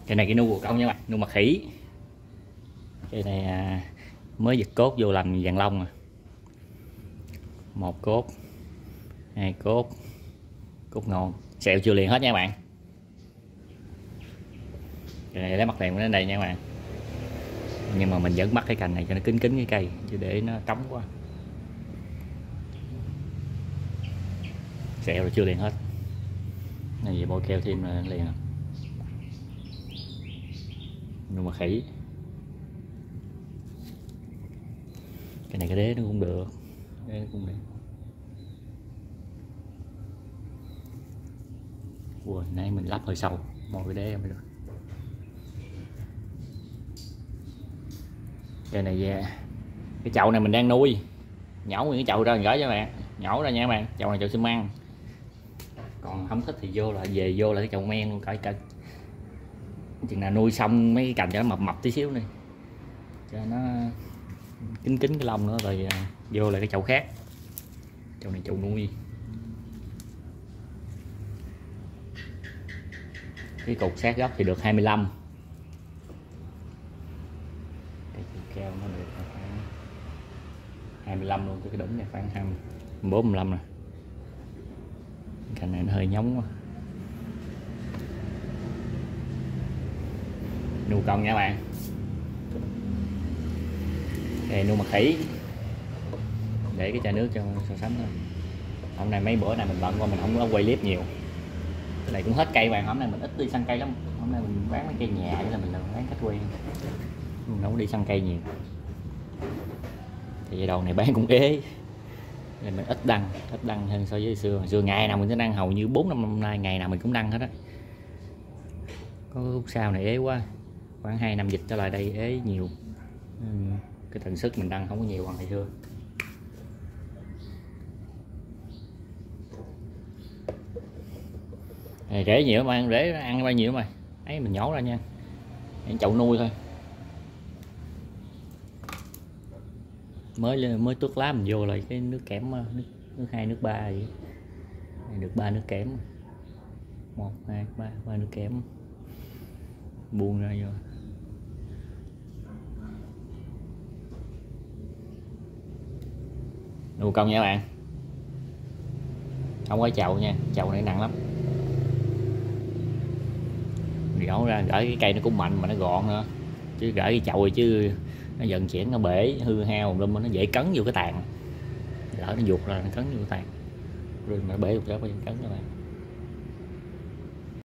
Cái này cái nu của công nha bạn, nu mặt khỉ. Cái này mới giật cốt vô làm vàng lông. Một cốt, hai cốt, cốt ngon, sẹo chưa liền hết nha bạn. Cái này lấy mặt đèn đến đây nha các bạn, nhưng mà mình vẫn bắt cái cành này cho nó kín kín cái cây chứ để nó trống quá. Sẹo là chưa liền hết, này gì bôi keo thêm là liền. Nhưng mà khỉ, cái này cái đế nó cũng được, đế nó cũng được. Ui, nãy mình lắp hơi sâu một cái đế em được. Cái này cái chậu này mình đang nuôi, nhổ nguyên cái chậu ra gửi cho bạn, nhổ ra nha các bạn. Chậu này chậu xi măng, còn không thích thì vô là về vô là cái chậu men luôn, cỡ chừng nào nuôi xong mấy cái cành cho nó mập mập tí xíu đi cho nó kín kín cái lông nữa rồi vô là cái chậu khác. Chậu này chậu nuôi. Cái cục sát gốc thì được 25. Cái keo nó được khoảng 25 luôn, cái đỉnh này khoảng 24 25 nè. Cành này nó hơi nhóng quá. Nu công nha bạn. Đây nu mặt khỉ, để cái chai nước cho so sánh thôi. Hôm nay mấy bữa này mình bận qua mình không có quay clip nhiều. Cái này cũng hết cây bạn, hôm nay mình ít đi săn cây lắm. Hôm nay mình bán mấy cây nhà với là mình bán khách quen, mình không có đi săn cây nhiều. Thì giai đầu này bán cũng ế nên mình ít đăng hơn so với xưa. Xưa ngày nào mình sẽ đăng, hầu như 4-5 năm nay ngày nào mình cũng đăng hết á. Có lúc sau này ế quá, khoảng 2 năm dịch trở lại đây ế nhiều, cái tần suất mình đăng không có nhiều bằng ngày xưa. Rễ nhiều mà rễ ăn bao nhiêu mà ấy mình nhổ ra nha, chậu nuôi thôi. Mới tuốt lá mình vô lại cái nước kẽm, nước 2 nước 3 vậy. Được 3 nước kẽm, 1 2 3 nước kẽm buông ra vô. Nuôi công nha các bạn, không có chậu nha, chậu này nặng lắm. Gõ ra gửi cái cây nó cũng mạnh mà nó gọn nữa, chứ gửi cái chậu rồi chứ nó dần chuyển nó bể hư hao lum, nó dễ cấn vô cái tàn, lỡ nó ruột ra nó cấn vô cái tàn rồi mà bể được, cấn cho bạn.